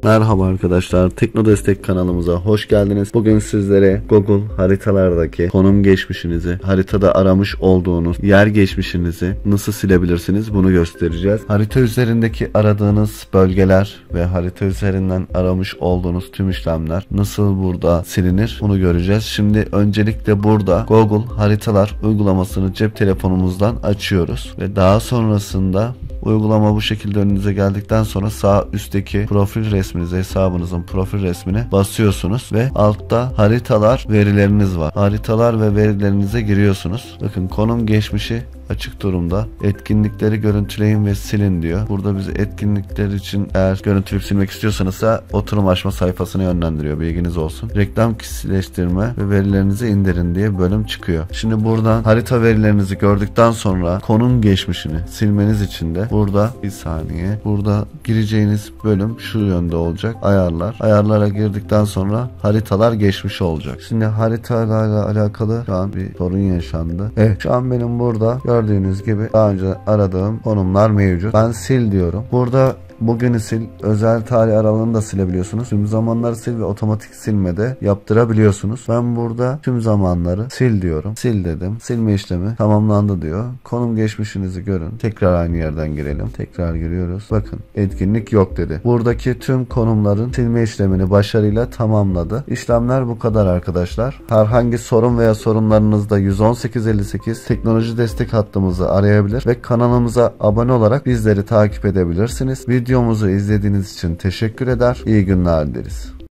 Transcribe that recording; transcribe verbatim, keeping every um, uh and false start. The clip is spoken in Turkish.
Merhaba arkadaşlar, Tekno Destek kanalımıza hoş geldiniz. Bugün sizlere Google haritalardaki konum geçmişinizi, haritada aramış olduğunuz yer geçmişinizi nasıl silebilirsiniz bunu göstereceğiz. Harita üzerindeki aradığınız bölgeler ve harita üzerinden aramış olduğunuz tüm işlemler nasıl burada silinir bunu göreceğiz. Şimdi öncelikle burada Google haritalar uygulamasını cep telefonumuzdan açıyoruz ve daha sonrasında uygulama bu şekilde önünüze geldikten sonra sağ üstteki profil resminize, hesabınızın profil resmine basıyorsunuz ve altta haritalar verileriniz var. Haritalar ve verilerinize giriyorsunuz. Bakın konum geçmişi açık durumda. Etkinlikleri görüntüleyin ve silin diyor. Burada bizi etkinlikler için eğer görüntüleyip silmek istiyorsanız da oturum açma sayfasına yönlendiriyor. Bilginiz olsun. Reklam kişileştirme ve verilerinizi indirin diye bölüm çıkıyor. Şimdi buradan harita verilerinizi gördükten sonra konum geçmişini silmeniz için de burada bir saniye burada gireceğiniz bölüm şu yönde olacak. Ayarlar. Ayarlara girdikten sonra haritalar geçmiş olacak. Şimdi haritalarla alakalı şu an bir sorun yaşandı. Evet, şu an benim burada gördüğünüz gibi daha önce aradığım konumlar mevcut. Ben sil diyorum. Burada bugünü sil, özel tarih aralığını da silebiliyorsunuz. Tüm zamanları sil ve otomatik silme de yaptırabiliyorsunuz. Ben burada tüm zamanları sil diyorum. Sil dedim. Silme işlemi tamamlandı diyor. Konum geçmişinizi görün. Tekrar aynı yerden girelim. Tekrar giriyoruz. Bakın etkinlik yok dedi. Buradaki tüm konumların silme işlemini başarıyla tamamladı. İşlemler bu kadar arkadaşlar. Herhangi sorun veya sorunlarınızda yüz on sekiz elli sekiz teknoloji destek hattımızı arayabilir ve kanalımıza abone olarak bizleri takip edebilirsiniz. Videomuzu izlediğiniz için teşekkür eder. İyi günler dileriz.